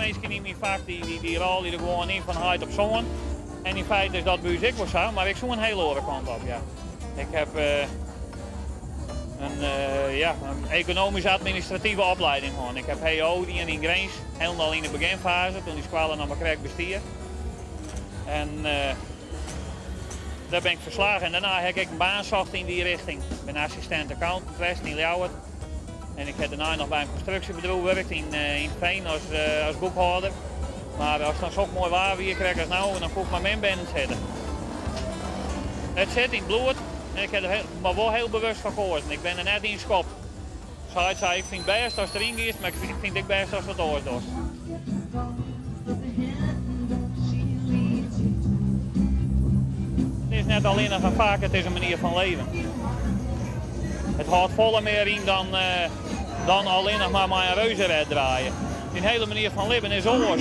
mensen in mijn vak die rollen er gewoon in van huid op zo'n. En in feite is dat bij u ook wel zo, maar ik zoek een hele andere kant op. Ja. Ik heb een economische administratieve opleiding gewoon. Ik heb HO die in Grains, helemaal in de beginfase, toen die squalen naar mijn krijg bestuur. En daar ben ik verslagen en daarna heb ik een baan zocht in die richting. Ik ben assistent accountant geweest in Ljouwert. En ik heb daarna nog bij een constructiebedrijf gewerkt in Veen als boekhouder. Maar als het dan zo mooi waar weer krijg als nou, dan kon ik maar mijn benen zitten. Het zit in het bloed en ik heb er wel heel bewust van gekozen. Ik ben er net in schop. Ik vind het best als het erin is, maar ik vind het best als het anders doet. Het is net alleen nog een vak, het is een manier van leven. Het houdt volle meer in dan alleen nog maar een reuzenred draaien. Die hele manier van leven is anders.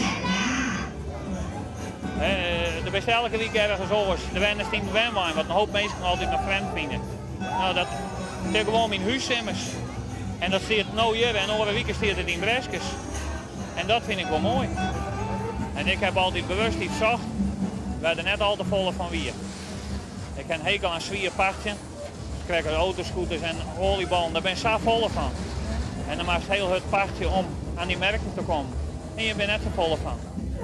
De best elke week ergens anders. De wenners in de wenwijn, wat een hoop mensen altijd nog vreemd vinden. Nou, dat is gewoon mijn huiszimmers. En dat zit nou hier en over weken zit het in Breskes. En dat vind ik wel mooi. En ik heb altijd bewust iets zacht, waar er net al te volle van wie. Ik heb een hekel aan zwierpartje. Ik krijg autoscooters en olieballen, daar ben ik zo vol van. En dan maakt het heel het partje om aan die merken te komen. En je bent net zo vol van.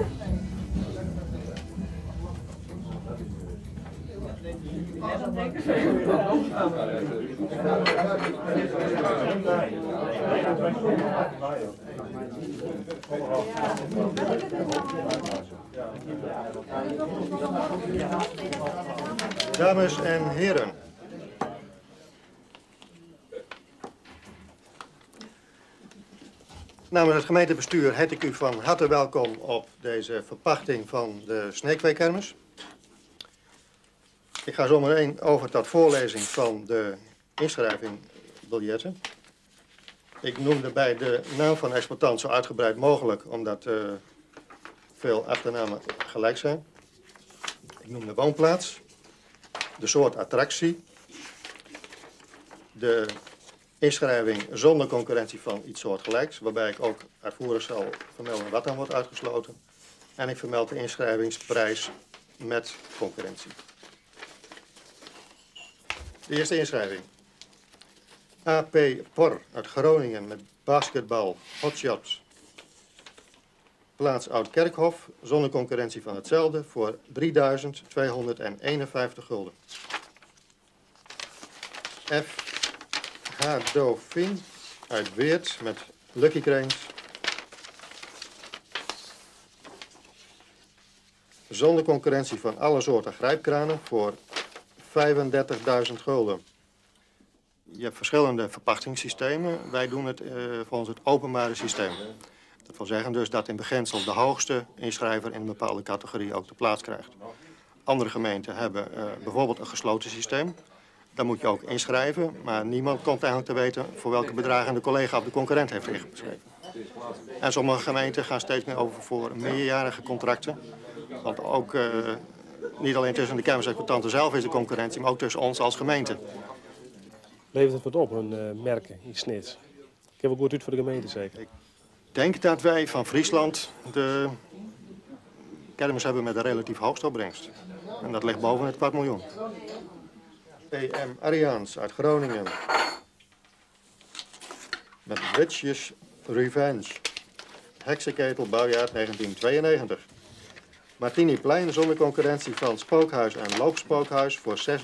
Dames en heren. Namens het gemeentebestuur heet ik u van harte welkom op deze verpachting van de Sneekweekkermis. Ik ga zo meteen over tot voorlezing van de inschrijvingbiljetten. Ik noem erbij de naam van de exploitant zo uitgebreid mogelijk, omdat veel achternamen gelijk zijn. Ik noem de woonplaats, de soort attractie, de inschrijving zonder concurrentie van iets soortgelijks, waarbij ik ook uitvoerig zal vermelden wat dan wordt uitgesloten. En ik vermeld de inschrijvingsprijs met concurrentie. De eerste inschrijving. AP Por uit Groningen met basketbal, hotshots. Plaats Oud-Kerkhof, zonder concurrentie van hetzelfde, voor 3.251 gulden. F. H. Dauphine uit Weert met Lucky Cranes. Zonder concurrentie van alle soorten grijpkranen voor 35.000 gulden. Je hebt verschillende verpachtingssystemen. Wij doen het volgens het openbare systeem. Dat wil zeggen dus dat in beginsel de hoogste inschrijver in een bepaalde categorie ook de plaats krijgt. Andere gemeenten hebben bijvoorbeeld een gesloten systeem. Dan moet je ook inschrijven, maar niemand komt eigenlijk te weten voor welke bedragen de collega of de concurrent heeft ingeschreven. En sommige gemeenten gaan steeds meer over voor meerjarige contracten. Want ook niet alleen tussen de kermisexploitanten zelf is de concurrentie, maar ook tussen ons als gemeente. Levert het wat op, een merken in Snits? Ik heb ook goed uit voor de gemeente zeker. Ik denk dat wij van Friesland de kermis hebben met een relatief hoogste opbrengst. En dat ligt boven het 250.000. PM Ariaans uit Groningen. Met Witches Revenge. Heksenketel, bouwjaar 1992. Martiniplein zonder concurrentie van Spookhuis en Loopspookhuis voor 6.500.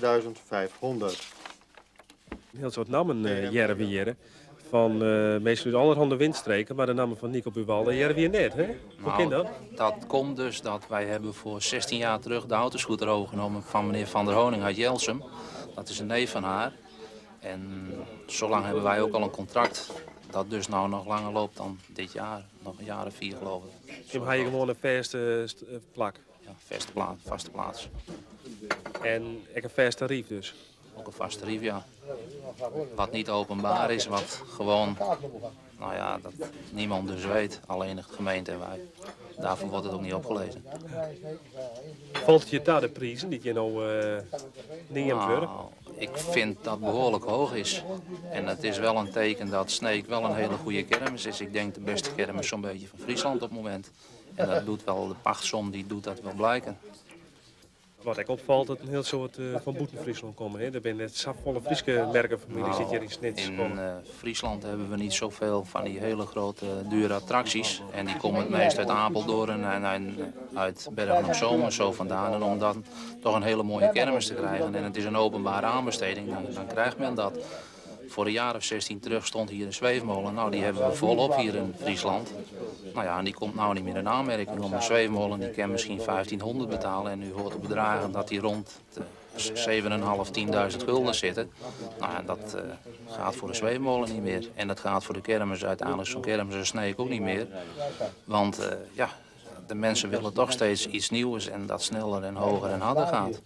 Een heel soort namen Jerwieren. Van meestal uit allerhande windstreken, maar de namen van Nico Buwalde Jerwier net, hè? Hoe kan dat? Dat komt dus dat wij hebben voor 16 jaar terug de autoscooter overgenomen van meneer Van der Honing uit Jelsum. Dat is een neef van haar. En zolang hebben wij ook al een contract dat dus nou nog langer loopt dan dit jaar. Nog een jaar of 4 geloof ik. Dan ga je gewoon een vaste plak. Ja, vaste plaats. En ik een vast tarief dus. ook een vast tarief, ja. Wat niet openbaar is, wat gewoon, nou ja, dat niemand dus weet, alleen de gemeente en wij. Daarvoor wordt het ook niet opgelezen. Valt je daar de prijzen die je nou neemt worden? Nou, ik vind dat behoorlijk hoog is. En het is wel een teken dat Sneek wel een hele goede kermis is. Ik denk de beste kermis zo'n beetje van Friesland op het moment. En dat doet wel, de pachtsom die doet dat wel blijken. Wat ik opvalt, dat een heel soort van Boeten-Friesland komen. Hè? Er zijn net sapvolle Friese merkenfamilies zit hier in Snits. In Friesland hebben we niet zoveel van die hele grote dure attracties. En die komen het meest uit Apeldoorn en uit Bergen op Zoom en zo vandaan. En om dan toch een hele mooie kermis te krijgen en het is een openbare aanbesteding, dan krijgt men dat. Voor een jaar of 16 terug stond hier een zweefmolen. Nou, die hebben we volop hier in Friesland. Nou ja, en die komt nou niet meer in aanmerking. Om een zweefmolen die kan misschien 1500 betalen. En u hoort de bedragen dat die rond de 7.500, 10.000 gulden zitten. Nou, en dat gaat voor de zweefmolen niet meer. En dat gaat voor de kermis uiteindelijk zo'n kermis en Sneek ook niet meer. Want ja, de mensen willen toch steeds iets nieuws en dat sneller en hoger en harder gaat.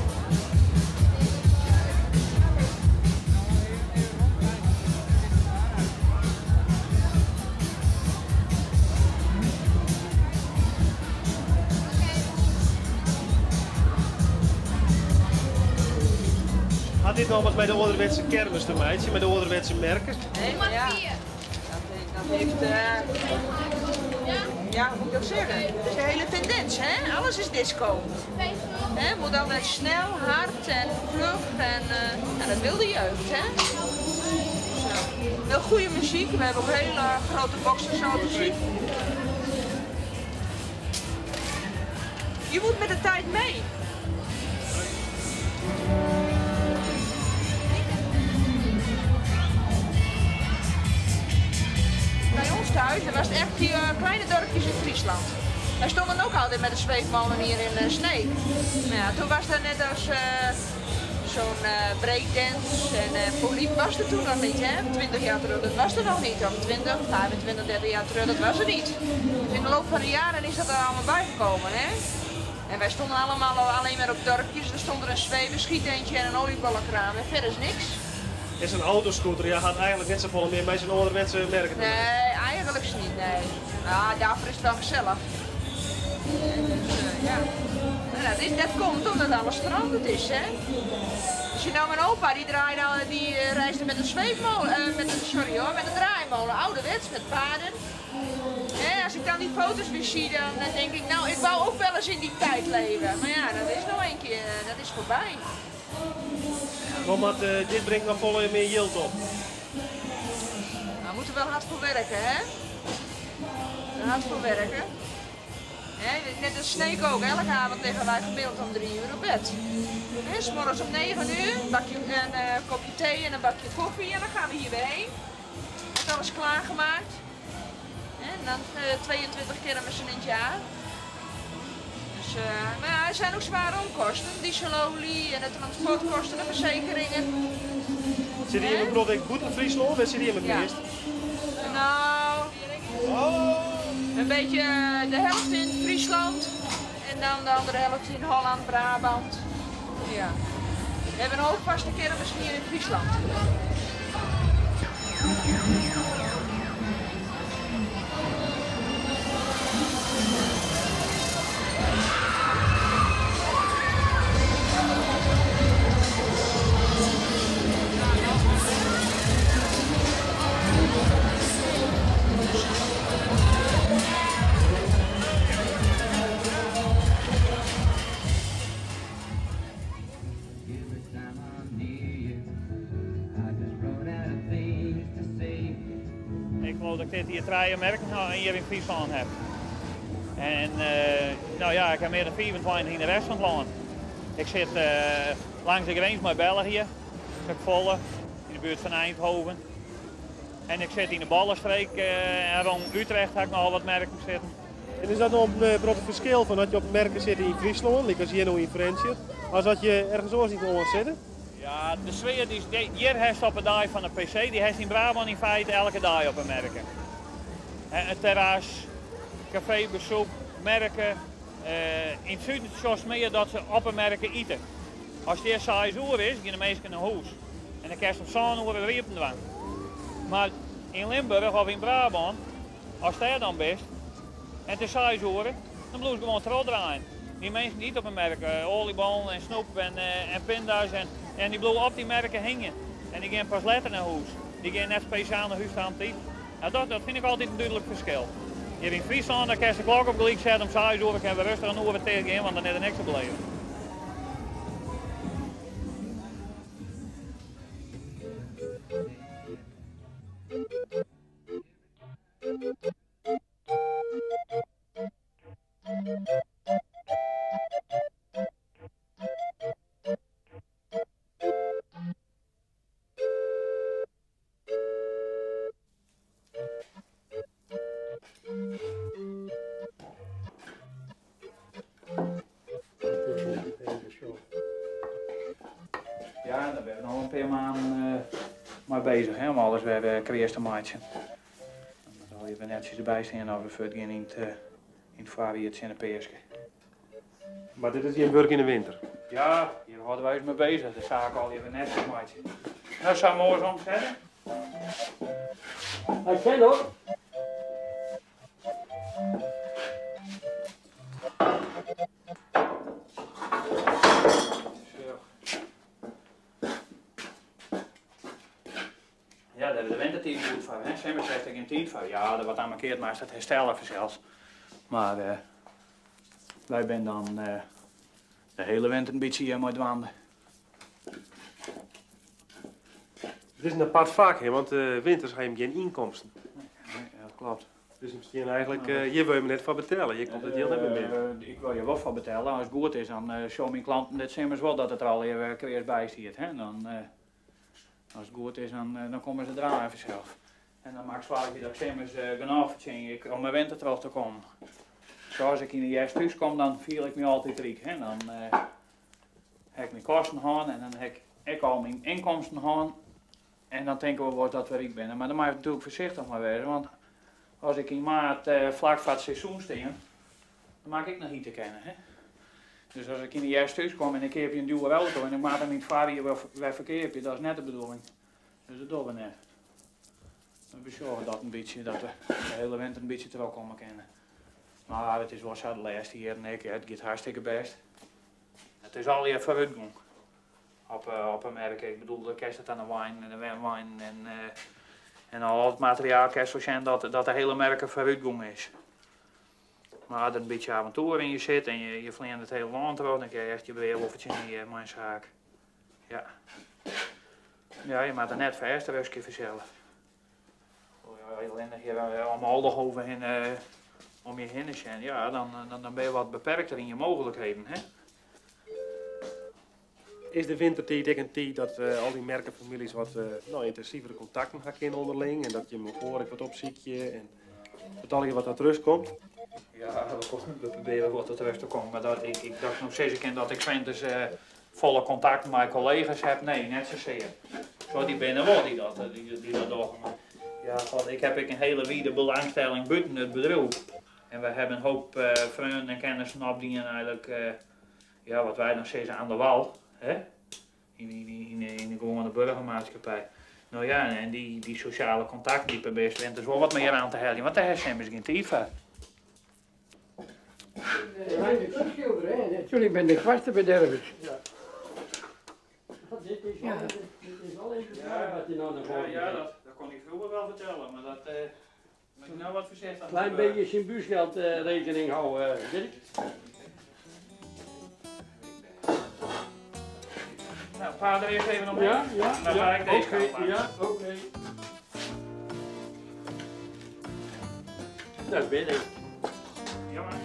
Had dit nou wat bij de ouderwetse kermis te maken, met de ouderwetse merken? Helemaal ja. Dat heeft, ja, hoe moet ik dat zeggen? Het is een hele tendens, hè? Alles is disco. Het moet altijd snel, hard en vlug en dat wil de jeugd, hè? Zo. Heel goede muziek, we hebben ook hele grote boxen zo te zien. Je moet met de tijd mee. Bij ons thuis, dat was het echt die kleine dorpjes in Friesland. Wij stonden ook altijd met de zweefmolen hier in Sneek. Maar ja, toen was er net als zo'n breakdance en poliep was er toen nog niet, hè? 20 jaar terug, dat was er nog niet. Of 20, 25, 30 jaar terug, dat was er niet. Dus in de loop van de jaren is dat er allemaal bijgekomen, hè? En wij stonden allemaal alleen maar op dorpjes. Er stond er een zweverschietentje en een olieballenkraam en verder is niks. Is een autoscooter, ja, gaat eigenlijk net zo vol meer bij zijn ouderwetse merken. Nee, eigenlijk niet, nee. Nou, daarvoor is het wel gezellig. Dus ja, nou, dat komt omdat alles veranderd is, hè. Als je nou mijn opa, die reisde met een zweefmolen, met een draaimolen, ouderwets, met paarden. Als ik dan die foto's weer zie, dan denk ik, nou, ik wou ook wel eens in die tijd leven. Maar ja, dat is nog een keer, dat is voorbij. Want dit brengt nog vol meer yield op. Nou, we moeten wel hard voor werken, hè? Hard voor werken. Net als Sneek ook, elke avond liggen wij gemiddeld om 3 uur op bed. 'S Morgens om 9 uur, een kopje thee en een bakje koffie en dan gaan we hier weer heen. Is alles klaargemaakt. En dan 22 kermissen in het jaar. Dus, maar ja, er zijn ook zware onkosten. Dieselolie en de transportkosten, de verzekeringen. Zit hier met Brodek Boeten-Friesland of zit hier met het meest? Nou, een beetje de helft in Friesland en dan de andere helft in Holland, Brabant. Ja. We hebben een hoop vaste kermis hier in Friesland. Ik geloof dat ik dit hier 3 merken hier in Friesland heb. En nou ja, ik heb meer dan 24 in de rest van het land. Ik zit langs de grens met België, ik Volle, in de buurt van Eindhoven. En ik zit in de Ballenstreek en rond Utrecht heb ik nogal wat merken zitten. En is dat nog een verschil van dat je op merken zit in Friesland, like als hier nog in Friesland, als dat je ergens anders niet onder zitten? Ja, de sfeer die hier heeft op een dag van de PC, die heeft in Brabant in feite elke dag op een merken. Het terras, cafébezoek, merken. In het zuiden is het meer dat ze op een merken eten. Als het eerst 6 uur is, gaan de mensen naar huis. En dan krijg je om 7 uur weer op de wang. Maar in Limburg of in Brabant, als het daar dan best, en het is 6 uur, dan moeten ze gewoon terugdraaien. Die mensen niet op een merk, oliebollen en snoep en pinda's en die blijven op die merken hangen. En die gaan pas later naar huis. Die gaan net speciaal naar huis aan tijd. Nou, dat vind ik altijd een duidelijk verschil. Hier in Friesland dan kan je de klok op gelijk zetten om 6 uur, kunnen we rustig een uur tegen in, want dan is er niks te beleven. Ja, daar ben we nog een paar maanden mee bezig, hè, om alles weer kweers te maken. Dan zal je weer netjes erbij staan of we voortgaan in het variëtje en de peerske. Maar dit is hier werk in de winter. Ja, hier houden wij eens mee bezig, de zaak al even netjes maken. Nou, zou mooi soms zeggen. Hij kent hoor. Ja, daar hebben we de wintertijd goed van, hè. Simmer zegt er geen tijd van. Ja, dat wordt aangekeerd, maar is dat herstellen zelfs. Maar wij zijn dan de hele winter een beetje hier met wandelen. Het is een apart vak, hè, want winters heb je geen inkomsten. Nee, dat klopt. Dus misschien eigenlijk, hier wil je me net van betalen. Je komt het heel net meer. Ik wil je wel van betalen. Als het goed is, dan show mijn klanten dit simmers wel dat het er al even kweers bij zit. Hè? Dan, als het goed is, dan komen ze er even zelf. En dan maak ik zwaar dat ik simmers genoeg verdien om mijn winter terug te komen. Zoals ik in de juiste thuis kom, dan viel ik me altijd riek. Hè? Dan heb ik mijn kosten gehad en dan heb ik al mijn inkomsten gehad. En dan denken we dat we riek zijn. Maar dan moet je natuurlijk voorzichtig maar wezen. Want als ik in maart vlak voor het seizoen sta, dan maak ik nog niet te kennen. Hè? Dus als ik in de juiste thuis kom en ik heb een duur auto en ik maak hem niet varen waar verkeer heb je, dat is net de bedoeling. Dus dat doen we net. We zorgen dat een beetje, dat we de hele winter een beetje terug komen kennen. Maar het is wel zo de laatste hier en ik, het gaat hartstikke best. Het is al hier vooruitgang. Op een merk, ik bedoel, de kerst aan de wijn en de wijn en al het materiaal kerst zijn dat de hele merk vooruitgang is. Maar als er een beetje avontuur in je zit en je vliegt het hele land door, dan krijg je echt je weerwolfertje in mijn zaak. Ja. Ja, je moet er net verst een keer vanzelf. Heel innig hier om Alderhoven heen, om je heen te zijn, ja, dan ben je wat beperkter in je mogelijkheden. Hè? Is de wintertijd ook een tijd dat al die merkenfamilies wat intensievere contacten gaan in onderling en dat je me hoor ik wat opziet je en vertel je wat uit rust komt? Ja, we proberen wat tot rust te komen, maar ik dacht nog steeds dat ik winters volle contact met mijn collega's heb. Nee, net zozeer. Zo die binnen wel die dat doen. Ja, ik heb een hele wiede belangstelling buiten het bedrijf. En we hebben een hoop vrienden en kennissen op die eigenlijk, ja, wat wij nog steeds aan de wal, hè? In de gewone burgermaatschappij. Nou ja, en die sociale contacten die proberen winters wel wat meer aan te helpen, want daar zijn we geen tijd van. Natuurlijk ben de kwastenbedervers. Ja. Dit is wel interessant wat je nou naar voren Ja, dat kon ik vroeger wel vertellen, maar dat moet ik nou wat voorzichtig. Klein beetje zijn buurtgeld rekening houden, Dirk. Nou, vader eerst even nog mee. Ja, Dan ga ik deze kant langs. ja, oké. Dat ben ik. Ja, maar.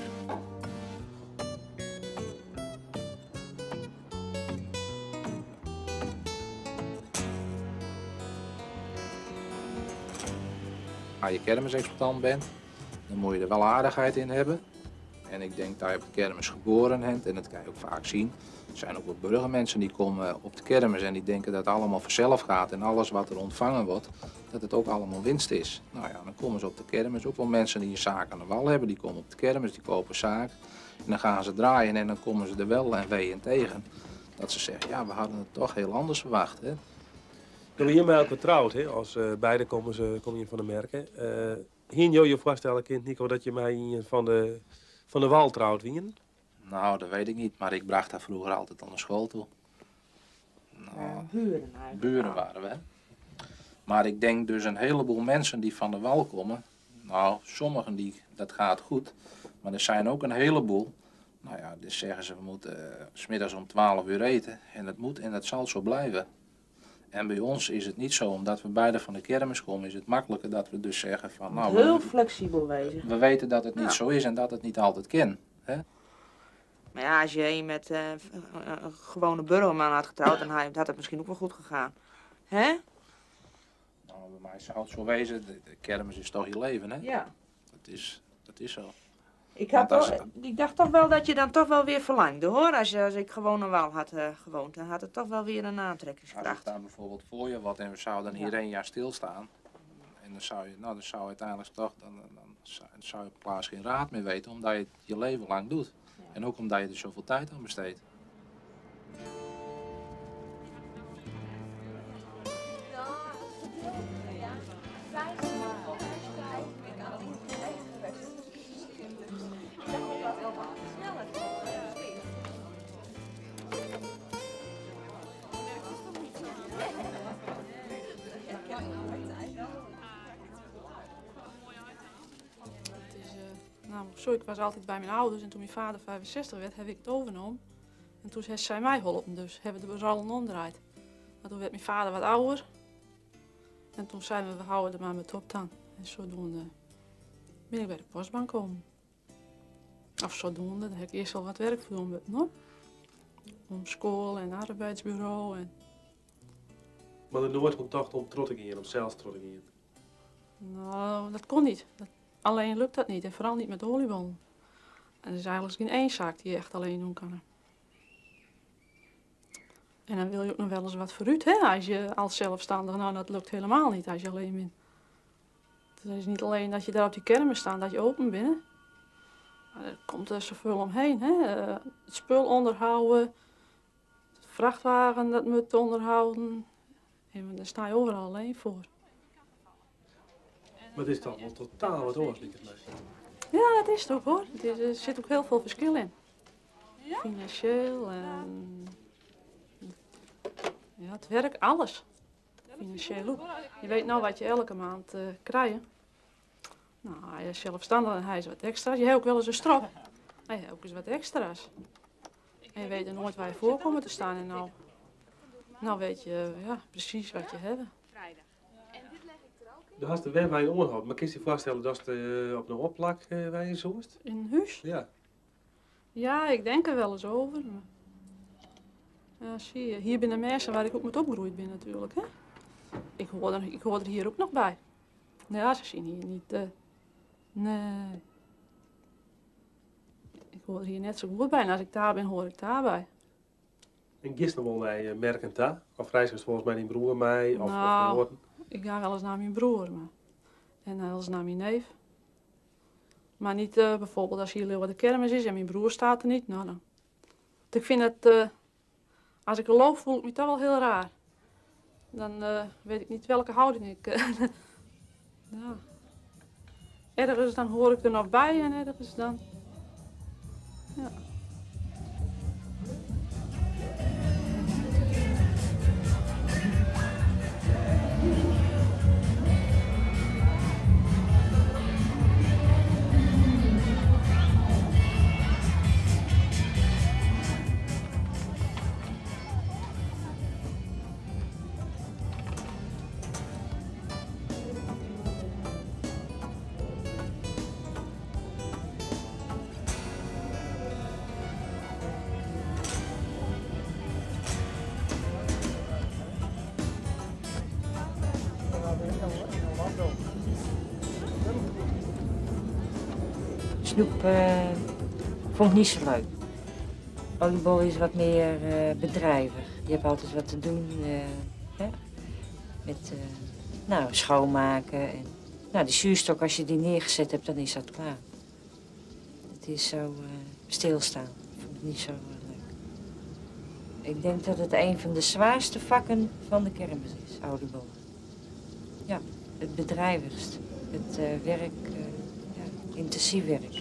Als je kermisexploitant bent, dan moet je er wel aardigheid in hebben. En ik denk dat je op de kermis geboren bent, en dat kan je ook vaak zien. Er zijn ook wat burgermensen die komen op de kermis en die denken dat het allemaal vanzelf gaat en alles wat er ontvangen wordt, dat het ook allemaal winst is. Nou ja, dan komen ze op de kermis, ook wel mensen die een zaak aan de wal hebben, die komen op de kermis, die kopen zaak. En dan gaan ze draaien en dan komen ze er wel en wee en tegen. Dat ze zeggen, ja, we hadden het toch heel anders verwacht. Hè? Jullie hiermee ook getrouwd, hè? Als beide kom je van de merken. Hier je voorstellen, kind Nico, dat je mij van de wal trouwt, wien? Nou, dat weet ik niet, maar ik bracht haar vroeger altijd aan de school toe. Nou, buren eigenlijk. buren waren we. Hè? Maar ik denk dus een heleboel mensen die van de wal komen. Nou, sommigen dat gaat goed. Maar er zijn ook een heleboel. Nou ja, dus zeggen ze, we moeten 's middags om 12 uur eten. En het moet en het zal zo blijven. En bij ons is het niet zo, omdat we beide van de kermis komen, is het makkelijker dat we dus zeggen van... Nou, heel flexibel wezen. We weten dat het niet zo is en dat het niet altijd kan. Hè? Maar ja, als je een met een gewone burgerman had getrouwd, dan had het misschien ook wel goed gegaan. Hè? Nou, bij mij zou het zo wezen, de kermis is toch je leven, hè? Ja. Dat is zo. Ik dacht toch wel dat je dan toch wel weer verlangde, hoor. Als ik gewoon een wal had gewoond, dan had het toch wel weer een aantrekkingskracht. Als ik daar bijvoorbeeld voor je wat en we zouden dan hier 1 jaar stilstaan. En dan zou je uiteindelijk toch, dan zou je op plaats geen raad meer weten, omdat je het je leven lang doet. Ja. En ook omdat je er zoveel tijd aan besteedt. Zo, ik was altijd bij mijn ouders en toen mijn vader 65 werd, heb ik het overgenomen. En toen heeft zij mij geholpen, dus hebben we de rollen omdraaid. Maar toen werd mijn vader wat ouder. En toen zeiden we houden er maar met op aan. En zodoende ben ik bij de postbank komen. Of zodoende, daar heb ik eerst al wat werk voor doen, no? Om school en arbeidsbureau. En... Maar er nooit contact om Trottegien, om zelfs Trottegien? Nou, dat kon niet. Alleen lukt dat niet en vooral niet met de oliebollen. En er is eigenlijk geen één zaak die je echt alleen doen kan. En dan wil je ook nog wel eens wat vooruit, hè? Als je als zelfstandig, nou dat lukt helemaal niet als je alleen bent. Het is niet alleen dat je daar op die kermis staat, dat je open bent. Maar er komt er zoveel omheen, hè? Het spul onderhouden, de vrachtwagen dat moet onderhouden. En daar sta je overal alleen voor. Maar het is toch wel totaal wat oors, denk ik. Ja, dat is het ook, hoor. Er zit ook heel veel verschil in. Ja? Financieel en... Ja, het werk, alles. Financieel ook. Je weet nou wat je elke maand krijgt. Nou, hij is zelfstandig en hij is wat extra's. Je hebt ook wel eens een strop. Hij heeft ook eens wat extra's. En je weet er nooit waar je voor komt te staan. En nou weet je ja, precies wat je hebt. Je had de web waar je onderhoudt, maar kun je je voorstellen dat je op een opplak waar je zo is? In een huis? Ja. Ja, ik denk er wel eens over. Maar... Ja, zie je, hier binnen mensen waar ik ook met opgegroeid ben natuurlijk, hè. Ik hoor er hier ook nog bij. Ja, ze zien hier niet, nee. Ik hoor er hier net zo goed bij en als ik daar ben, hoor ik daarbij. En gisteren wel bij merken daar? Of reizigers volgens mij die broer mij? Of nou, ik ga wel eens naar mijn broer, maar... en wel eens naar mijn neef. Maar niet bijvoorbeeld als hier wat de kermis is en mijn broer staat er niet, nou dan. Ik vind het, als ik er loop voel ik me toch wel heel raar. Dan weet ik niet welke houding ik... ja. Ergens dan hoor ik er nog bij en ergens dan... Ja. Snoep vond ik niet zo leuk. Oliebol is wat meer bedrijvig. Je hebt altijd wat te doen hè? Met nou, schoonmaken. En, nou, de zuurstok, als je die neergezet hebt, dan is dat klaar. Het is zo stilstaan. Dat vond ik niet zo leuk. Ik denk dat het een van de zwaarste vakken van de kermis is, oliebollen. Ja, het bedrijvigst. Het werk, ja, intensief werk.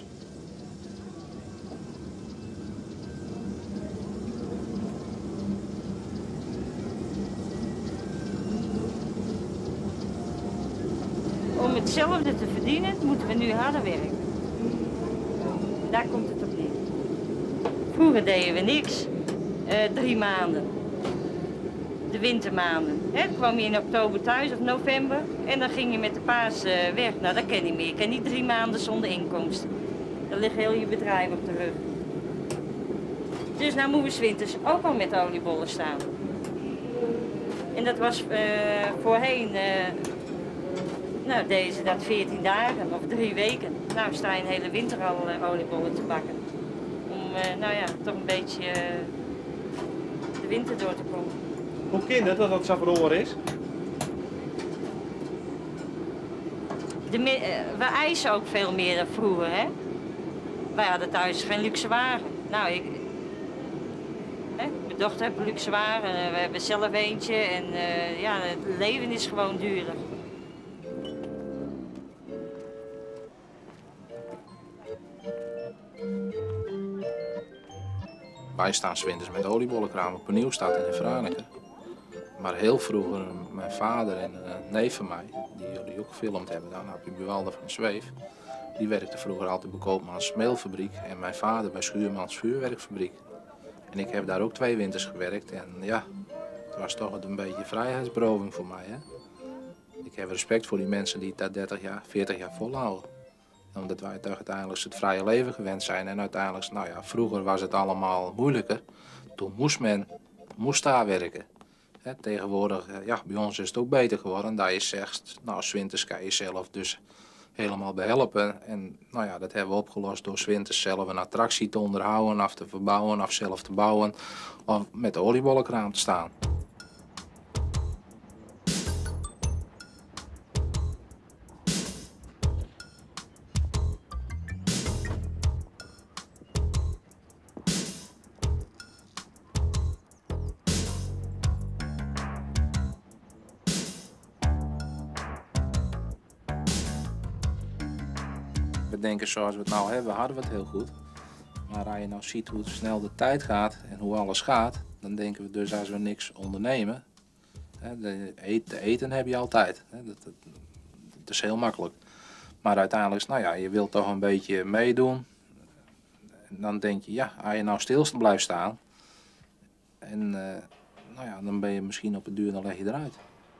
Om hetzelfde te verdienen, moeten we nu harder werken. Daar komt het op neer. Vroeger deden we niks. 3 maanden. De wintermaanden. Dan kwam je in oktober thuis of november en dan ging je met de paas weg. Nou, dat ken je niet meer. Je kan niet 3 maanden zonder inkomsten. Dan ligt heel je bedrijf op de rug. Dus nou moeten we 's winters ook al met oliebollen staan. En dat was voorheen, nou deze dat 14 dagen of 3 weken. Nou sta je een hele winter al oliebollen te bakken. Om nou ja, toch een beetje de winter door te komen. Hoe kind het dat dat zo verloren is? We eisen ook veel meer dan vroeger, hè. Wij hadden thuis geen luxe wagen. Nou, mijn dochter heeft een luxe wagen, we hebben zelf eentje en ja, het leven is gewoon duurder. Wij staan 's winters met oliebollenkraam op een Nieuwstad in Franeker. Maar heel vroeger, mijn vader en een neef van mij, die jullie ook gefilmd hebben, dan op de Buwalde van Zweef, die werkte vroeger altijd bij Koopmans Smeelfabriek en mijn vader bij Schuurmans Vuurwerkfabriek. En ik heb daar ook 2 winters gewerkt en ja, het was toch een beetje vrijheidsberoving voor mij. Hè? Ik heb respect voor die mensen die dat 30 jaar, 40 jaar volhouden. Omdat wij toch uiteindelijk het vrije leven gewend zijn. En uiteindelijk, nou ja, vroeger was het allemaal moeilijker. Toen moest daar werken. Tegenwoordig, ja, bij ons is het ook beter geworden. Dat je zegt, nou, 's winters kan je zelf dus helemaal behelpen. En nou ja, dat hebben we opgelost door 's winters zelf een attractie te onderhouden, of te verbouwen, of zelf te bouwen. Of met de oliebollenkraam te staan. We denken zoals we het nou hebben, hadden we het heel goed. Maar als je nou ziet hoe snel de tijd gaat en hoe alles gaat, dan denken we dus als we niks ondernemen, te eten heb je altijd. Dat is heel makkelijk. Maar uiteindelijk, nou ja, je wilt toch een beetje meedoen. En dan denk je, ja, als je nou stil blijft staan, en nou ja, dan ben je misschien op het duur, dan leg je eruit.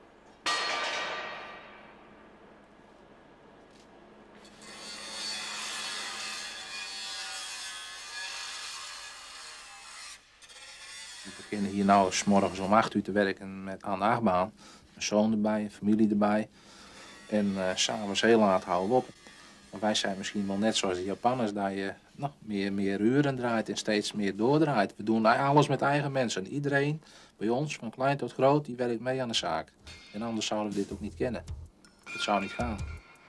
We beginnen hier nou 's morgens om 8 uur te werken aan de achtbaan. Mijn zoon erbij, familie erbij. En 's avonds heel laat houden we op. Maar wij zijn misschien wel net zoals de Japanners, dat je nog meer uren draait en steeds meer doordraait. We doen alles met eigen mensen. Iedereen bij ons, van klein tot groot, die werkt mee aan de zaak. En anders zouden we dit ook niet kennen. Het zou niet gaan.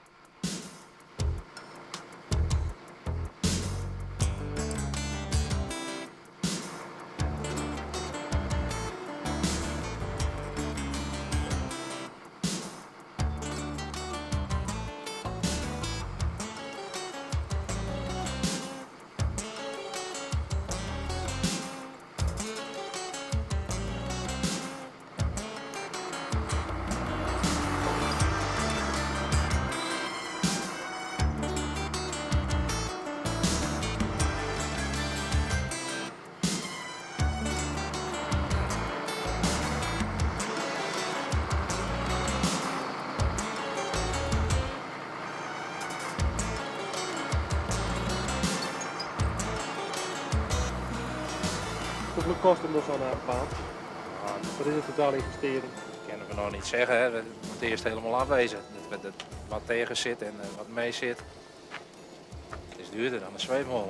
Hoeveel kost het nog zo'n achtbaan? Wat is het totaal investering? Dat kunnen we nog niet zeggen. Hè. Het moet eerst helemaal afwezen. Wat tegen zit en wat mee zit. Het is duurder dan een zweefmolen.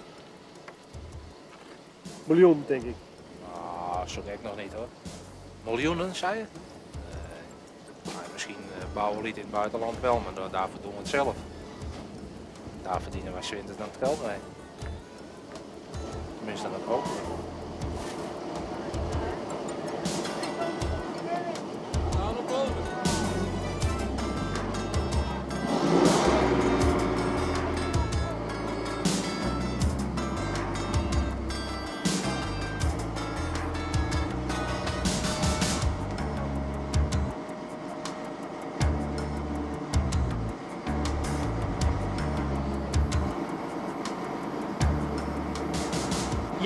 Miljoen, denk ik. Zo gek nog niet hoor. Miljoenen, zei je? Misschien bouwen we het in het buitenland wel, maar daarvoor doen we het zelf. Daar verdienen wij 's winters dan het geld mee. Tenminste, dat ook.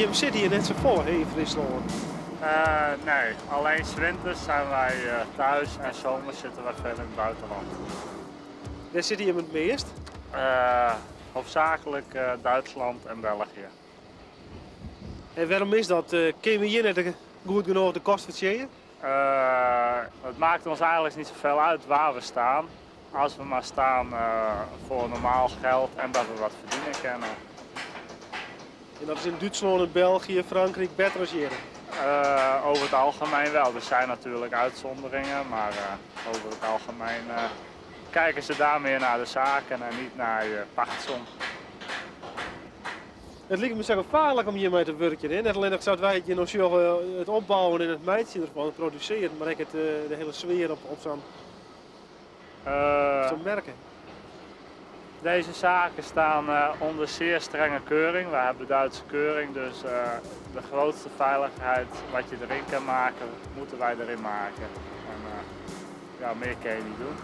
je zit hier net zo vol in Friesland. Nee, alleen 's winters zijn wij thuis en zomers zitten wij veel in het buitenland. Waar zit je het meest? Hoofdzakelijk Duitsland en België. En waarom is dat? Kun je hier net goed genoeg de kost verdienen? Het maakt ons eigenlijk niet zoveel uit waar we staan. Als we maar staan voor normaal geld en dat we wat verdienen kunnen. En dat is in Duitsland, en België, Frankrijk beter als hier? Over het algemeen wel. Er zijn natuurlijk uitzonderingen, maar over het algemeen kijken ze daar meer naar de zaken en niet naar je pachtsom. Het lijkt me zo gevaarlijk om hiermee te werken. Hè? Net alleen nog zouden wij het nog het opbouwen en het meidje ervan produceren, maar ik de hele sfeer op zo'n merken. Deze zaken staan onder zeer strenge keuring. We hebben Duitse keuring, dus de grootste veiligheid wat je erin kan maken, moeten wij erin maken. En ja, meer kan je niet doen.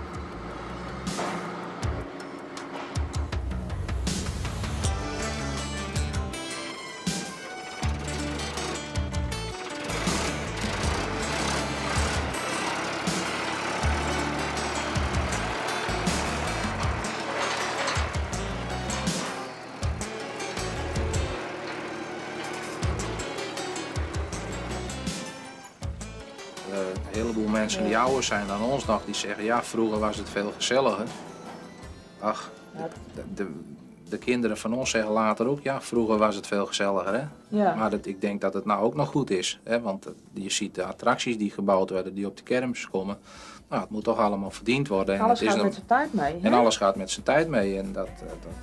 Een heleboel mensen die ouder zijn dan ons nog, die zeggen ja, vroeger was het veel gezelliger. Ach, de kinderen van ons zeggen later ook ja, vroeger was het veel gezelliger. Hè? Ja. Maar ik denk dat het nou ook nog goed is. Hè? Want je ziet de attracties die gebouwd worden, die op de kermis komen. Nou, het moet toch allemaal verdiend worden. Alles en het gaat met zijn tijd mee. En hè? alles gaat met zijn tijd mee. En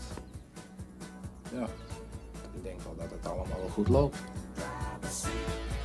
ja, ik denk wel dat het allemaal wel goed loopt.